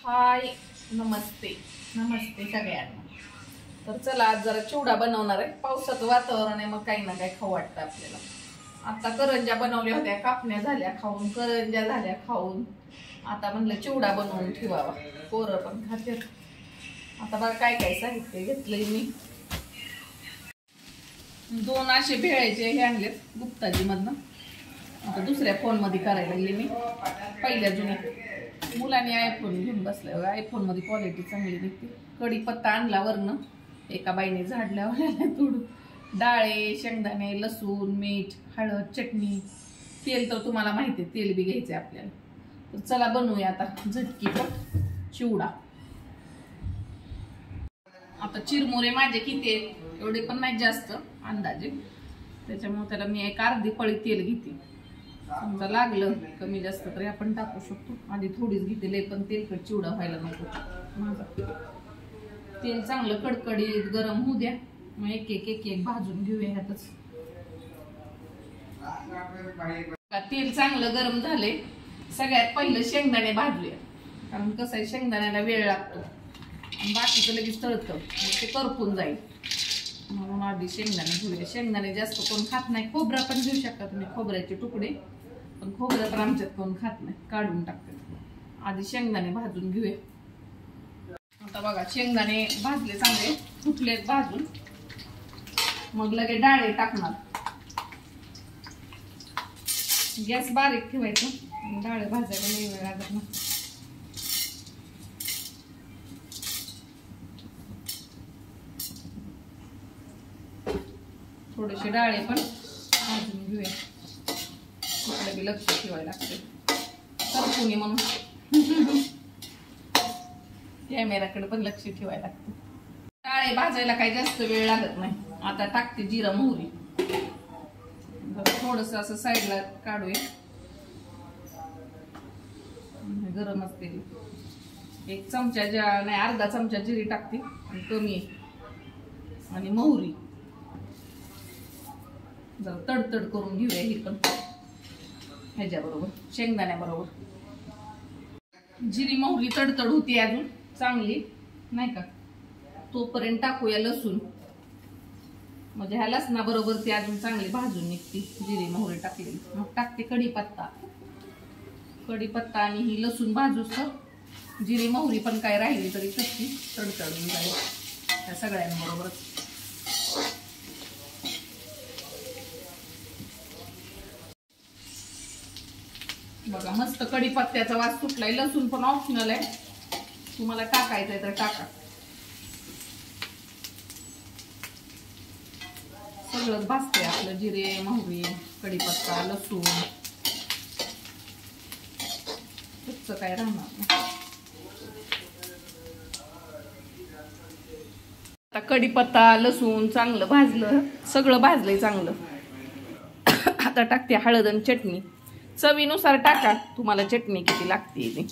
हाय नमस्ते नमस्ते सगळ्यांना। तर चला आज जरा चिवडा बनवणार आहे। पावसाचं वातावरण आहे, मग काही ना काही खाऊ वाटतं आपल्याला। आता करंजा बनवल्या होत्या, कापण्या झाल्या खाऊन, करंजा झाल्या खाऊन। आता म्हणलं चिवडा बनवून ठेवावा, पोरं पण खातात। आता बघा काय काय साहित्य घेतलंय मी। 2 असे भेळायचे हे आणलेत गुप्ताजी मधनं। आता दुसऱ्या फोन मध्ये करायला लागले मी। पहिल्या जुन्या मुलांनी आयफोन घेऊन बसलाय, आयफोन मध्ये क्वालिटी चांगली निघते। कढीपत्ता आणला वरनं, एका बाईने झाड लावलेला तोडून। डाळे, शेंगदाणे, लसूण, मीठ, हळद, चटणी, तेल तर तुम्हाला माहिती आहे, तेल बी घ्यायचंय आपल्याला। तर चला बनवूया आता झटकीपट चिवडा। आता चिरमुरे माझे किती आहेत एवढे पण नाही, जास्त अंदाजे, त्याच्यामुळे त्याला मी एक अर्धी पळी तेल घेते। समजा लागलं कमी जास्त तरी आपण टाकू शकतो। आधी थोडीच घेते, लय पण तेलकट चिवडा व्हायला नको माझा। तेल चांगलं कडकडीत गरम होऊ द्या, मग एक एक भाजून घेऊया ह्यातच। तेल चांगलं गरम झाले, सगळ्यात पहिलं शेंगदाणे भाजूया, कारण कसं आहे शेंगदाण्याला वेळ लागतो, बाकीचं लगेच तळतं ते करपून जाईल, म्हणून आधी शेंगदाणे घेऊया। शेंगदाणे जास्त कोण खात नाही, खोबरा पण घेऊ शकता तुम्ही, खोबऱ्याचे तुकडे, पण खोबरं पण आमच्यात कोण खात नाही, काढून टाकतात। आधी शेंगदाणे भाजून घेऊया। आता बघा शेंगदाणे भाजले, चांगले फुटलेत भाजून, मग लगे डाळे टाकणार। गॅस बारीक ठेवायचं, डाळे भाजायला लई वेळ लागत नाही। थोडेसे डाळे पण भाजून घेऊया, तिकडे बी लक्ष ठेवायला लागते, करपुनी म्हणून कॅमेराकडे पण लक्ष ठेवायला लागते। डाळे भाजायला काही जास्त वेळ लागत नाही। आता टाकते जिरा मोहरी, थोडस असं साईडला काढूया, गरमच तेल, 1 चमचा नाही अर्धा चमचा जिरी टाकते, आणि कमी आणि मोहरी जरा तडतड करून घेऊया ही पण ह्याच्याबरोबर, शेंगदाण्याबरोबर। जिरी मोहरी तडतड होती अजून चांगली नाही का, तोपर्यंत टाकूया लसूण, म्हणजे ह्या लसणाबरोबर ती अजून चांगली भाजून निघते जिरी मोहरी टाकलेली। मग टाकते कढीपत्ता, आणि ही लसूण भाजूस तर जिरी मोहरी पण काय राहिली तरी कशी तडतडून जाईल त्या सगळ्यांबरोबरच। बघा मस्त कढीपत्त्याचा वास सुटलाय। लसूण पण ऑप्शनल आहे, तुम्हाला टाकायचंय तर टाका। सगळं भाजते आपलं, जिरे मोहरी, कढीपत्ता, लसूण, कच्चं काय राहणार नाही। आता कढीपत्ता लसूण चांगलं भाजलं, सगळं भाजलंय चांगलं। आता टाकते हळद आणि चटणी, चवीनुसार टाका, तुम्हाला चटणी किती लागते ते।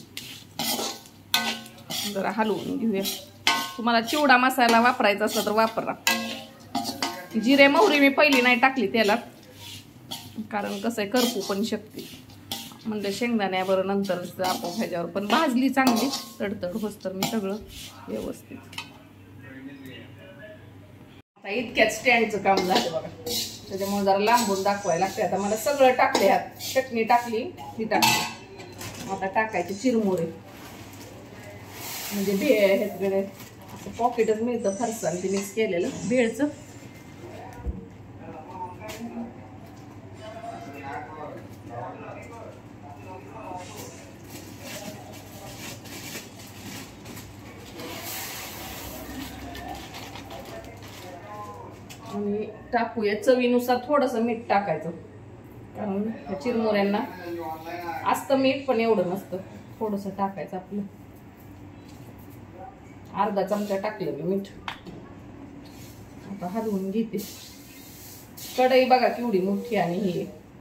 जरा हलवून घेऊया, तुम्हाला चिवडा मसाला वापरायचा असला तर वापरा। जिरे मोहरी मी पहिली नाही टाकली त्याला, कारण कसं आहे करपू पण शकते, म्हणजे शेंगदाण्यावर नंतर आपोआप ह्याच्यावर पण भाजली चांगली तडतड होस तर मी सगळं व्यवस्थित। आता इतक्यात स्टँडचं काम झालं बघा, त्याच्यामुळे जरा लांबून दाखवायला लागते। आता मला सगळं टाकले, ह्यात चटणी टाकली, ही टाकली, आता टाकायचे चिरमुरे, म्हणजे भेळ ह्याच्याकडे असं पॉकेटच मिळतं फरसाण ते मिक्स केलेलं भेळचं। आणि टाकूया चवीनुसार थोडंसं मीठ टाकायचं, कारण चिरमुऱ्यांना असतं मीठ पण एवढं नसतं, थोडंसं टाकायचं आपलं। अर्धा चमचा टाकलं मी मीठ। आता हलवून घेते। कढई बघा केवढी मोठी आणि ही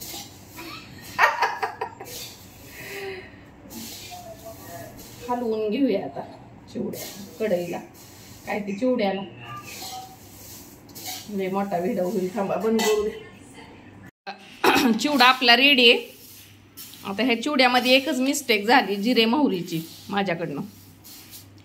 हलवून घेऊया आता चिवड्या कढईला, काय ते चिवड्याला म्हणजे मोठा व्हिडिओ होईल, थांबा बंद करू दे। चिवडा आपला रेडी आहे। आता ह्या चिवड्यामध्ये एकच मिस्टेक झाली जिरे मोहरीची माझ्याकडनं,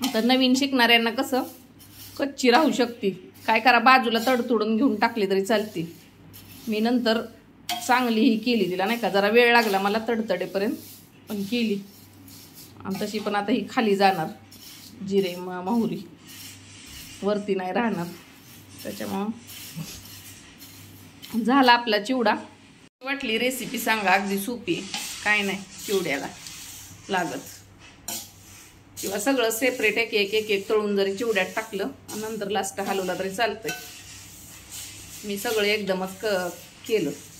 आता नवीन शिकणाऱ्यांना कसं कच्ची राहू शकते, काय करा बाजूला तडतोडून घेऊन टाकली तरी चालते. मी नंतर चांगली ही केली तिला, नाही का, जरा वेळ लागला मला तडतडेपर्यंत, पण केली. आणि तशी पण आता ही खाली जाणार, जिरे मोहरी वरती नाही राहणार. त्याच्यामुळं झाला आपला चिवडा. वाटली रेसिपी सांगा, अगदी सोपी, काय नाही चिवड्याला लागत, किंवा सगळं सेपरेट एक एक तळून जरी चिवड्यात टाकलं आणि नंतर लास्ट हलवला तरी चालतंय. मी सगळं एकदमच केलं.